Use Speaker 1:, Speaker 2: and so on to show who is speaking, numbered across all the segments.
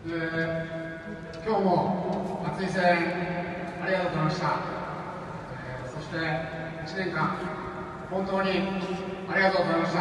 Speaker 1: 今日も熱い声援ありがとうございました。そして1年間本当にありがとうございました。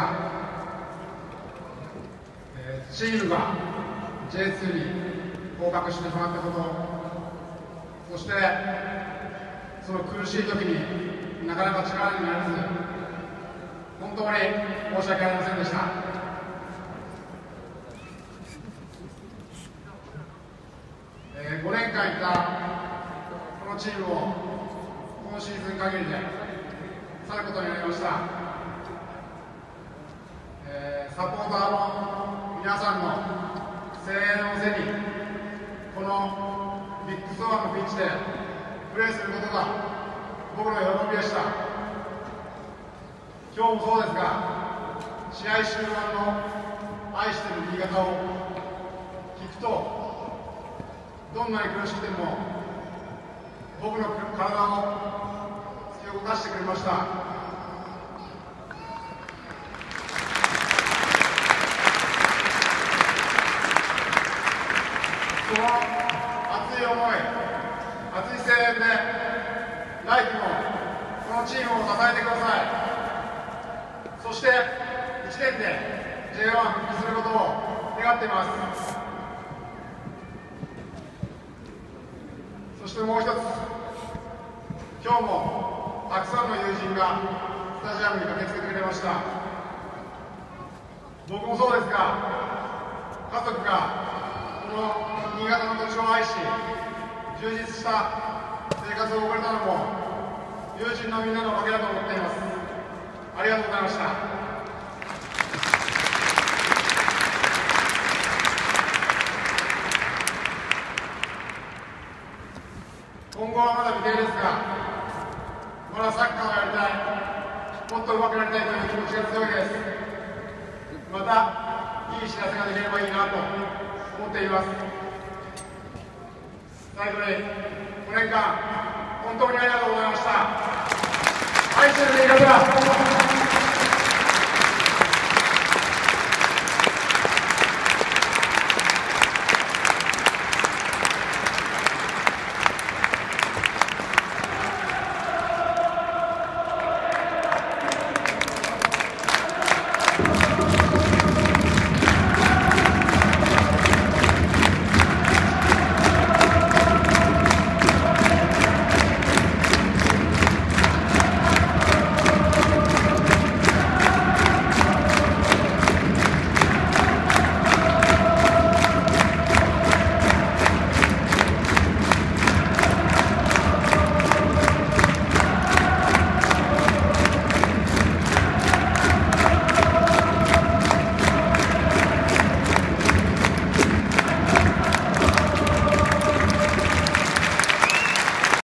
Speaker 1: チームが J2 に降格してしまったこと、そしてその苦しい時になかなか力になれず、本当に申し訳ありませんでした。5年間いたこのチームを今シーズン限りで去ることになりました。サポーターの皆さんの声援を背にこのビッグスワンのピッチでプレーすることが僕の喜びでした。今日もそうですが、試合終盤の愛してる言い方を聞くと、どんなに苦しくても僕の体を突き動かしてくれました。その熱い思い、熱い声援で来季もこのチームを支えてください。そして1年で J1 復帰することを願っています。そしてもう一つ、今日もたくさんの友人がスタジアムに駆けつけてくれました。僕もそうですが、家族がこの新潟の土地を愛し、充実した生活を送れたのも友人のみんなのおかげだと思っています。ありがとうございました。今後はまだ未定ですが、まだサッカーをやりたい、もっと上手くなりたいという気持ちが強いです。またいい知らせができればいいなと思っています。最後に5年間本当にありがとうございました。愛してる新潟。